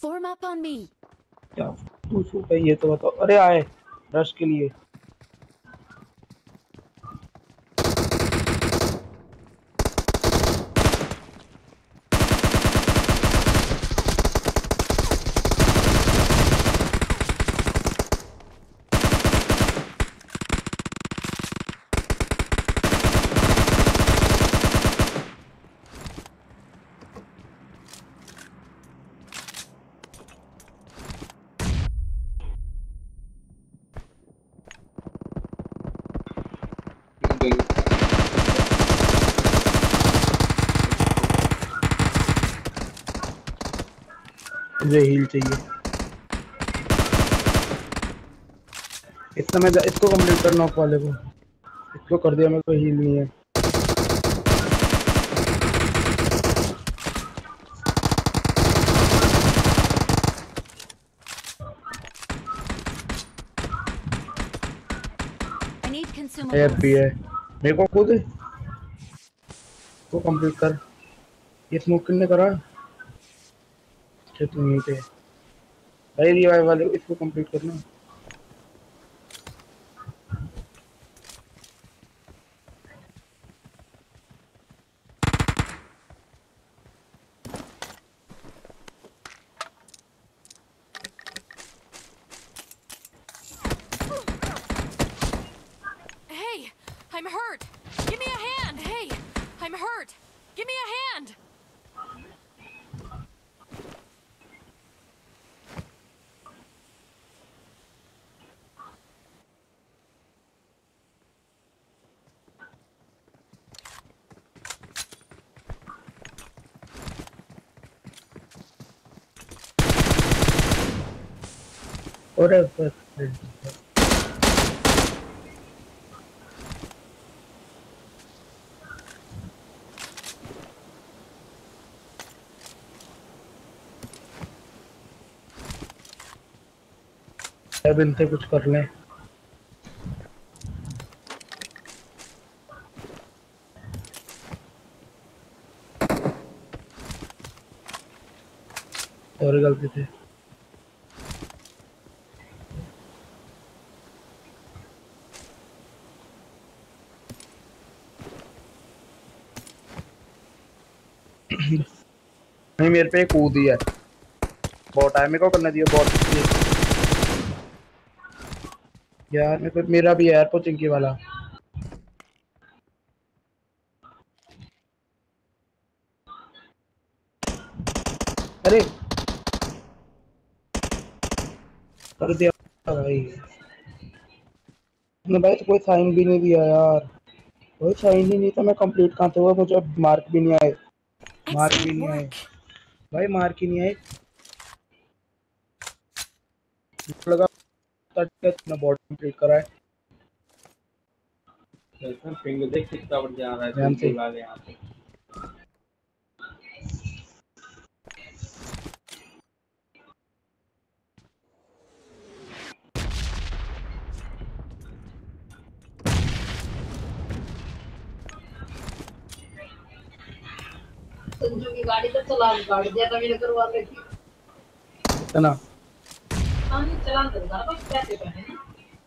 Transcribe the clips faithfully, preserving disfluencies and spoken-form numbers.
Form up on me. क्या तू छूट है ये तो बताओ। अरे आए रश के लिए। मुझे हील चाहिए। इतना मैं इसको कंप्लीट कर नॉक वाले को। इसको कर दिया, मेरे को हील नहीं है। एयर भी है मेरे को खुद को कंप्लीट कर। ये स्मोक किसने करा? तुम यहीं पे भाई रिवाइव वाले इसको कंप्लीट करना। Hey, I'm hurt. Give me a hand. Hey, I'm hurt. Give me a hand. और अब इनसे कुछ कर लें। और गलती थी। नहीं मेरे पे कूद ही है। बहुत टाइम मेरे को करने दिया बहुत यार। मेरे को मेरा भी है पोचिंकी वाला। अरे कर दिया भाई ने भाई। तो कोई साइन भी नहीं दिया यार। कोई साइन ही नहीं था। मैं कंप्लीट कहाँ से हुआ? मुझे मार्क भी नहीं आए। मार्क भी नहीं आए भाई। मार्क ही नहीं आए। लगा ना बॉट कंप्लीट करा है। पिंग देख कितना बढ़ जा रहा है। ध्यान से लगा यहां पे। संजू की गाड़ी तो चला गाड़ी दिया था मेरे करवा ले थी ना। हां नहीं चला दे ना बस पैसे पड़े ना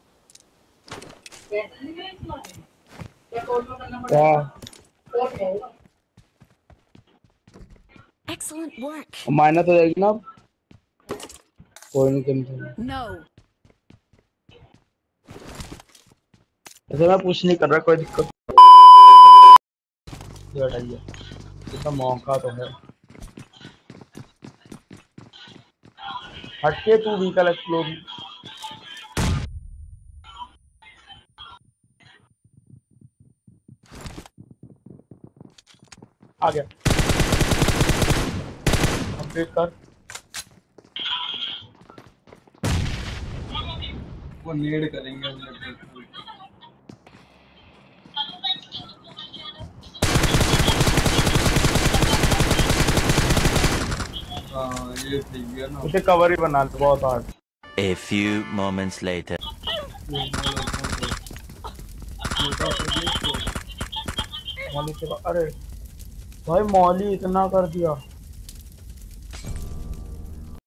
पैसे नहीं मैं चला क्या कोड में करना पड़ेगा। कोड होगा। Excellent work. माइनस हो जाएगी ना। कोई नहीं टेंशन। No. ऐसे मैं पुश नहीं कर रहा। कोई दिक्कत हटाइए। इसका मौका तो है। हटके तू व्हीकल एक्सप्लोर। आ गया कंप्लीट कर। वो नीड करेंगे। हाँ ये ठीक है ना। उसे कवर ही बना लो बहुत hard. A few moments later. Mauli से अरे भाई मौली इतना कर दिया।